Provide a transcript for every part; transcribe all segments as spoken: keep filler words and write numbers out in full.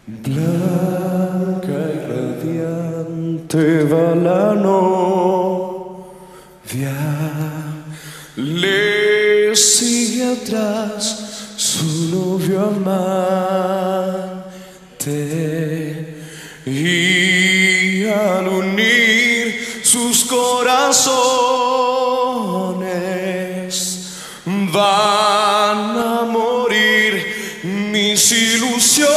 Blanca y radiante va la novia, le sigue atrás su novio amante, y al unir sus corazones van a morir mis ilusiones.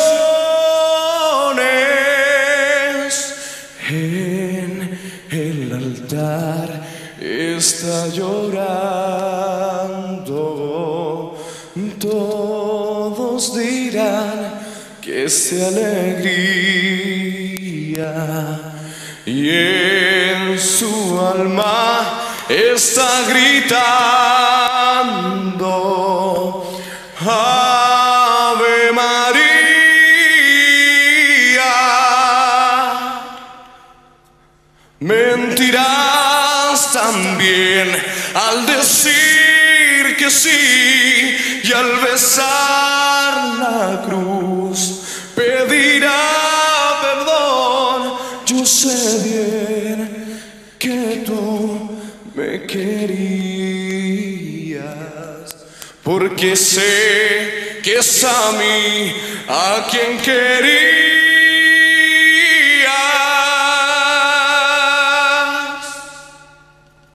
En el altar está llorando, todos dirán que es de alegría, y en su alma está gritando Ave María. Mentirás también al decir que sí, y al besar la cruz pedirá perdón. Yo sé bien que tú me querías, porque sé que es a mí a quien querías.